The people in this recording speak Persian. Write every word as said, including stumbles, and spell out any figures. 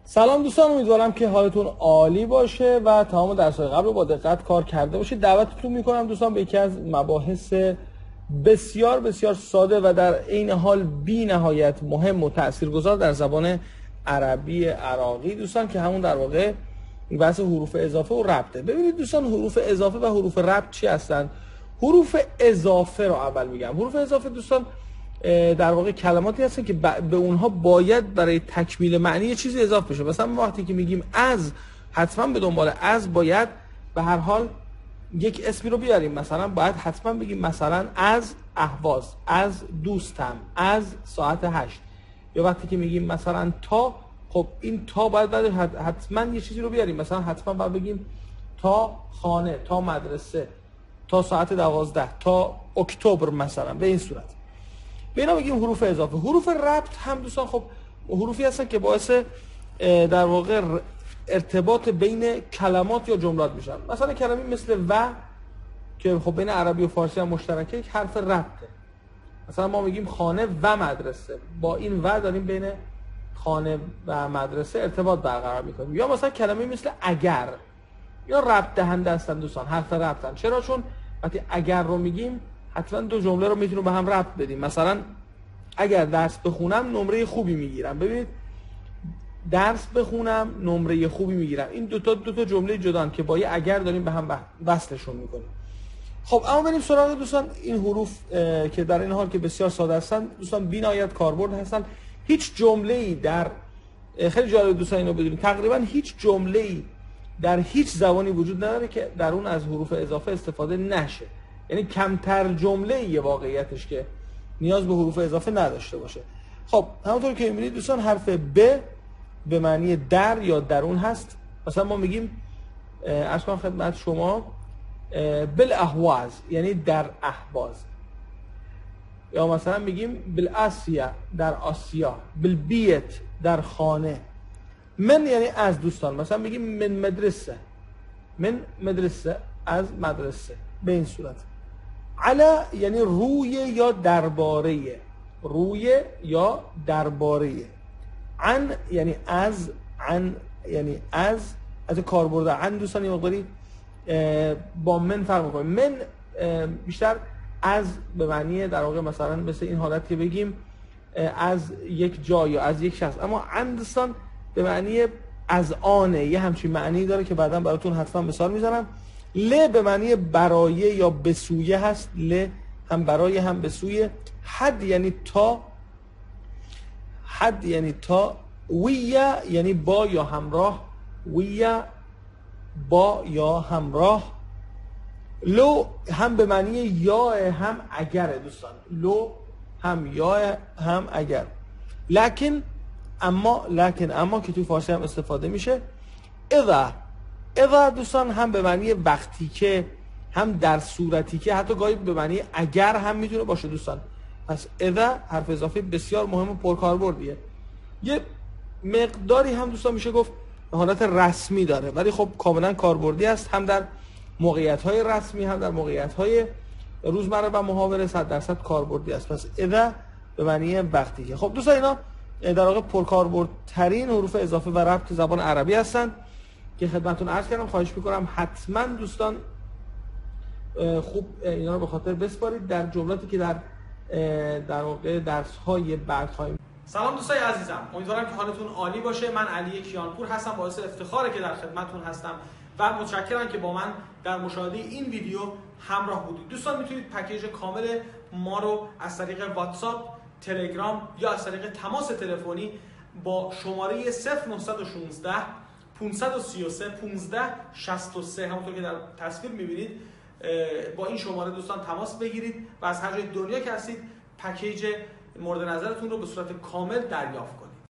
سلام دوستان، امیدوارم که حالتون عالی باشه و تمام درس‌های قبل رو با دقت کار کرده باشید. دعوتتون میکنم دوستان به یکی از مباحث بسیار بسیار ساده و در عین حال بی نهایت مهم و تاثیرگذار در زبان عربی عراقی دوستان، که همون در واقع بحث حروف اضافه و ربطه. ببینید دوستان، حروف اضافه و حروف ربط چی هستن؟ حروف اضافه رو اول میگم. حروف اضافه دوستان در واقع کلماتی هستن که به اونها باید برای تکمیل معنی یه چیزی اضافه بشه. مثلا وقتی که میگیم از، حتما به دنبال از باید به هر حال یک اسمی رو بیاریم. مثلا باید حتما بگیم مثلا از اهواز، از دوستم، از ساعت هشت. یا وقتی که میگیم مثلا تا، خب این تا باید بعد حتما یه چیزی رو بیاریم. مثلا حتما باید بگیم تا خانه، تا مدرسه، تا ساعت دوازده، تا اکتبر مثلا. به این صورت به اینا بگیم حروف اضافه. حروف ربط هم دوستان خب حروفی هستن که باعث در واقع ارتباط بین کلمات یا جملات میشن. مثلا کلمه مثل و که خب بین عربی و فارسی هم مشترکه، یک حرف ربطه. مثلا ما میگیم خانه و مدرسه، با این و داریم بین خانه و مدرسه ارتباط برقرار میکنیم. یا مثلا کلمه مثل اگر، یا ربط دهنده هستن دوستان، حرف ربطن. چرا؟ چون وقتی اگر رو میگیم حتما دو جمله رو میتونیم به هم ربط بدیم. مثلا اگر درس بخونم نمره خوبی میگیرم. ببینید، درس بخونم نمره خوبی میگیرم، این دو تا دو تا جمله جدان که با یه اگر داریم به هم وصلشون میکنیم. خب اما بریم سراغ دوستان این حروف که در این حال که بسیار ساده هستن دوستان، بی‌نهایت کاربرد هستن. هیچ جمله‌ای در خیلی جالب دوستان اینو بدونید، تقریبا هیچ جمله‌ای در هیچ زبانی وجود نداره که در اون از حروف اضافه استفاده نشه. یعنی کمتر جمله‌ای واقعیتش که نیاز به حروف اضافه نداشته باشه. خب همونطور که می‌بینید دوستان، حرف ب به معنی در یا درون هست. مثلا ما میگیم عرض کنم خدمت شما بالاهواز، یعنی در اهواز. یا مثلا میگیم بالآسیا، در آسیا. بالبیت، در خانه. من یعنی از دوستان، مثلا میگیم من مدرسه، من مدرسه، از مدرسه. به این صورت. علا یعنی روی یا درباره، روی یا درباره. عن یعنی از، عن یعنی از. از کاربرد عن دوستان یه مقداری با من فرق می‌کنه. من بیشتر از به معنی در واقع مثلا مثل این حالت که بگیم از یک جای یا از یک شخص، اما عن دوستان به معنی از آنه، یه همچین معنی داره که بعدا براتون حتما مثال میزنم. ل به معنی برای یا به سوی هست، ل هم برای هم به سوی. حد یعنی تا، حد یعنی تا. ویا یعنی با یا همراه، ویا با یا همراه. لو هم به معنی یا هم اگر دوستان، لو هم یا هم اگر. لکن اما، لکن اما که توی فارسی هم استفاده میشه. اذا، اذا دوستان هم به معنی وقتی که، هم در صورتی که، حتی گاهی به معنی اگر هم میتونه باشه دوستان. پس اذا حرف اضافه بسیار مهم و پرکاربردیه. یه مقداری هم دوستان میشه گفت حالت رسمی داره، ولی خب کاملا کاربردی است، هم در موقعیت‌های رسمی هم در موقعیت‌های روزمره و محاوره صد درصد کاربردی است. پس اذا به معنی وقتی که. خب دوستان اینا در واقع پرکاربردترین حروف اضافه و ربط زبان عربی هستن که خدمتتون عرض کردم. خواهش می‌کنم حتما دوستان خوب اینا رو به خاطر بسپارید در جملاتی که در در واقع درس‌های بعد خواهیم. سلام دوستای عزیزم، امیدوارم که حالتون عالی باشه. من علی کیانپور هستم، باعث افتخاره که در خدمتتون هستم و متشکرم که با من در مشاهده این ویدیو همراه بودید. دوستان میتونید پکیج کامل ما رو از طریق واتساپ، تلگرام یا از طریق تماس تلفنی با شماره صفر نه یک شش پانصد و سی و سه پانزده شصت و سه همونطور که در تصویر میبینید با این شماره دوستان تماس بگیرید و از هر جای دنیا که هستید پکیج مورد نظرتون رو به صورت کامل دریافت کنید.